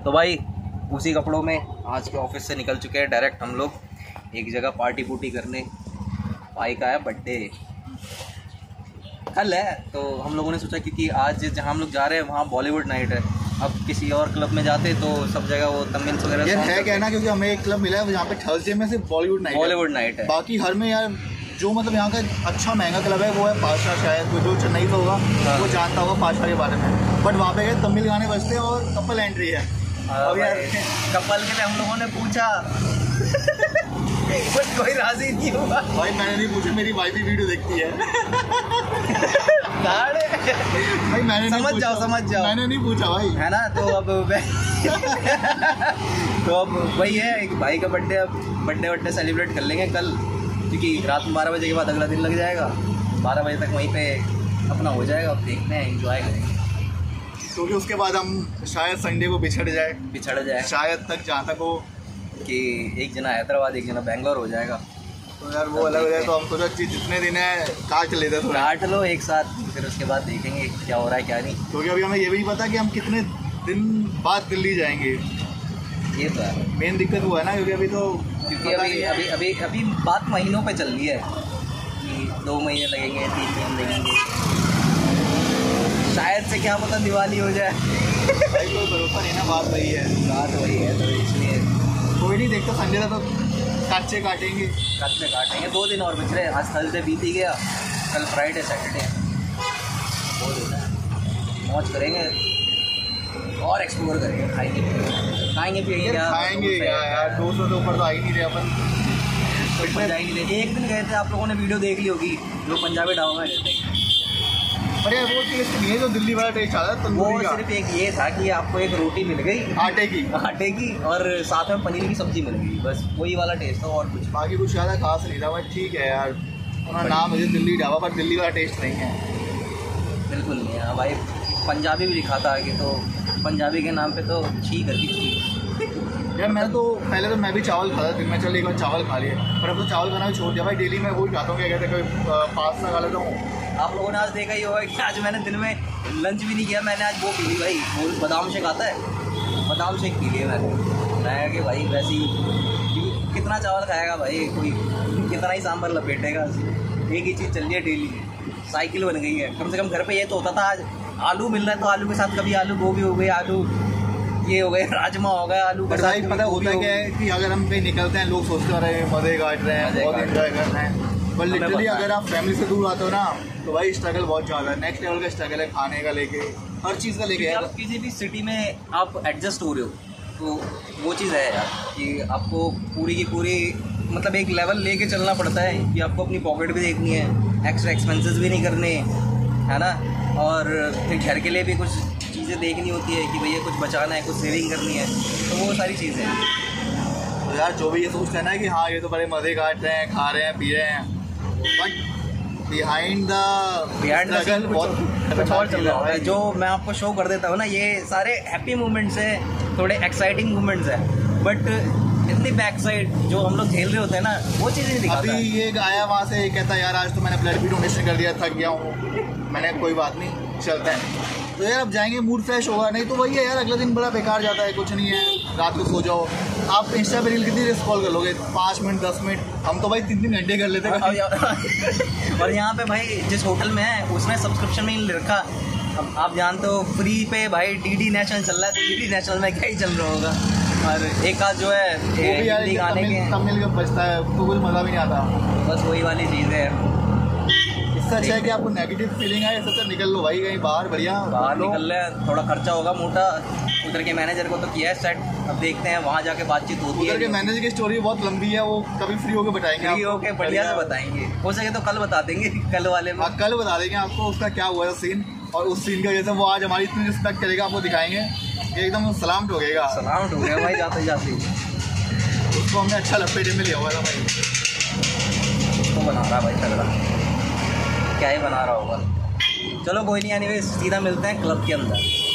तो भाई उसी कपड़ों में आज के ऑफिस से निकल चुके हैं डायरेक्ट हम लोग एक जगह पार्टी पुर्टी करने। भाई का है बर्थडे, कल है, तो हम लोगों ने सोचा क्योंकि आज जहाँ हम लोग जा रहे हैं वहाँ बॉलीवुड नाइट है। अब किसी और क्लब में जाते तो सब जगह वो तमिल्स वगैरह यार है क्या ना, क्योंकि हमें एक क्लब मिला है यहाँ पे थर्सडे में सिर्फ बॉलीवुड नाइट है। बाकी हर में यार जो मतलब यहाँ का अच्छा महंगा क्लब है वो है पाशा, शायद कोई जो चेन्नई का होगा वो जानता होगा पाशा के बारे में। बट वहाँ पे तमिल गाने बजते हैं और कपल एंट्री है। अब यार कपल के लिए हम लोगों ने पूछा बट कोई राजी नहीं हुआ। भाई मैंने नहीं पूछा, मेरी वाइफ भी वीडियो देखती है। भाई मैंने समझ जाओ मैंने नहीं पूछा भाई, है ना। तो अब तो अब वही है, एक भाई का बर्थडे, अब बर्थडे सेलिब्रेट कर लेंगे कल, क्योंकि रात में 12 बजे के बाद अगला दिन लग जाएगा। 12 बजे तक वहीं पे अपना हो जाएगा। अब देखते हैं, एंजॉय करेंगे, क्योंकि उसके बाद हम शायद संडे को बिछड़ जाए शायद तक, जहाँ तक हो कि एक जना हैदराबाद एक जना बैंगलोर हो जाएगा। तो यार वो अलग हो जाए, तो हम सोचा जितने दिन है काट लेते, थोड़ा काट लो एक साथ, फिर उसके बाद देखेंगे क्या हो रहा है क्या नहीं। क्योंकि अभी हमें ये भी नहीं पता कि हम कितने दिन बाद दिल्ली जाएंगे। ये तो है मेन दिक्कत वो है ना, क्योंकि अभी तो अभी बात महीनों पे चल रही है कि 2 महीने लगेंगे, 3 महीने लगेंगे, शायद से क्या पता दिवाली हो जाए। भाई कोई भरोसा नहीं ना, बात वही है। तो इसलिए कोई नहीं, देखते संडे तो कच्चे काटेंगे 2 दिन और बच रहे। आज थर्सडे बीत ही गया, कल फ्राइडे सैटरडे, 2 दिन है। मौज करेंगे और एक्सप्लोर करेंगे, खाएंगे पिएंगे यार 200 से ऊपर तो आ ही नहीं रहे अपन। एक दिन गए थे, आप लोगों ने वीडियो देख ली होगी, जो पंजाबी ढाबा में गए थे। अरे वो टेस्ट नहीं है जो दिल्ली वाला टेस्ट आता है, वो सिर्फ एक ये था कि आपको एक रोटी मिल गई आटे की और साथ में पनीर की सब्जी मिल गई, बस वही वाला टेस्ट था और कुछ बाकी कुछ ज़्यादा खास नहीं था। भाई ठीक है यार, उन्होंने नाम मुझे दिल्ली ढाबा, पर दिल्ली वाला टेस्ट नहीं है, बिल्कुल नहीं है। भाई पंजाबी भी लिखा था आगे, तो पंजाबी के नाम पे तो छी करती छी। यार मैं तो पहले तो मैं भी चावल खाता था दिन में, चल एक बार चावल खा लिया, पर अब तो चावल खाना भी छोड़ दिया भाई। डेली मैं वही खाता हूँ, क्या कहते हैं, कोई पास्ता खा लेता हूँ। आप लोगों ने आज देखा ही होगा कि आज मैंने दिन में लंच भी नहीं किया, मैंने आज वो पी ली भाई, वो बादाम शेक आता है, बादाम शेक पी लिया मैं कि भाई वैसे ही कितना चावल खाएगा भाई, कोई कितना ही सांभर लपेटेगा। एक ही चीज़ चल रही है डेली, साइकिल बन गई है। कम से कम घर पे ये तो होता था, आज आलू मिल रहा है तो आलू के साथ कभी आलू गोभी हो गई, आलू ये हो गए, राजमा हो गया, आलू के साथ। पता होता है क्या है कि अगर हम कहीं निकलते हैं लोग सोचते रहे मज़े काट रहे हैं, बहुत एंजॉय कर रहे हैं, पर लिटरली अगर आप फैमिली से दूर आते हो ना तो भाई स्ट्रगल बहुत ज़्यादा है। नेक्स्ट लेवल का स्ट्रगल है, खाने का लेके, हर चीज़ का लेके। आप किसी भी सिटी में आप एडजस्ट हो रहे हो तो वो चीज़ है यार कि आपको पूरी की पूरी मतलब एक लेवल लेके चलना पड़ता है कि आपको अपनी पॉकेट भी देखनी है, एक्स्ट्रा एक्सपेंसेस भी नहीं करने, है ना। और फिर घर के लिए भी कुछ चीज़ें देखनी होती है कि भैया कुछ बचाना है, कुछ सेविंग करनी है, तो वो सारी चीज़ें हैं। तो यार जो भी ये सोचते हैं ना कि हाँ ये तो बड़े मज़े काट रहे हैं, खा रहे हैं, पी रहे हैं, बट बिहाइंड द कुछ और चल रहा है। जो मैं आपको शो कर देता हूँ ना, ये सारे हैप्पी मोमेंट्स हैं, थोड़े एक्साइटिंग मोमेंट्स हैं, बट इतनी बैक साइड जो हम लोग झेल रहे होते हैं ना, वो चीज़ नहीं दिखाता। अभी ये आया वहाँ से, कहता यार आज तो मैंने ब्लड भी डोनेशन कर दिया, थक गया हूँ। मैंने कोई बात नहीं, चलता है। तो यार अब जाएंगे, मूड फ्रेश होगा, नहीं तो वही है यार, अगला दिन बड़ा बेकार जाता है, कुछ नहीं है। रात को सो जाओ, आप इंस्टा पे रील कितनी स्क्रॉल कर लोगे, 5 मिनट 10 मिनट, हम तो भाई 3-3 घंटे कर लेते हैं। और यहाँ पे भाई जिस होटल में है उसने सब्सक्रिप्शन में ही रखा। अब आप जानते हो फ्री पे भाई DD नेशनल चल रहा है, तो DD नेशनल में क्या ही चल रहा होगा। और एक आध जो है हिंदी गाने के तमिल का बजता है तो कुछ मज़ा भी नहीं आता, बस वही वाली चीज़ है। इससे अच्छा है कि आपको नेगेटिव फीलिंग है, इससे निकल लो भाई कहीं बाहर, बढ़िया बाहर निकल रहे हैं। थोड़ा खर्चा होगा मोटा, उधर के मैनेजर को तो किया है सेट, अब देखते हैं वहाँ जाके बातचीत होती है। उधर के मैनेजर की स्टोरी बहुत लंबी है, वो कभी फ्री होकर बताएंगे, फ्री होकर बढ़िया से बताएंगे, हो सके तो कल बता देंगे, कल वाले में कल बता देंगे आपको उसका क्या हुआ था सीन, और उस सीन का जैसे वो आज हमारी इतनी रिस्पेक्ट करेगा, आपको दिखाएंगे, एकदम सलाम ठोकेगा। सलाम ठोकेगा भाई जाते जाते। उसको हमने अच्छा लपेटे में लिया हुआ था भाई, उसको बना रहा भाई तगड़ा, क्या ही बना रहा होगा। चलो कोई नहीं, एनीवेज सीधा मिलते हैं क्लब के अंदर।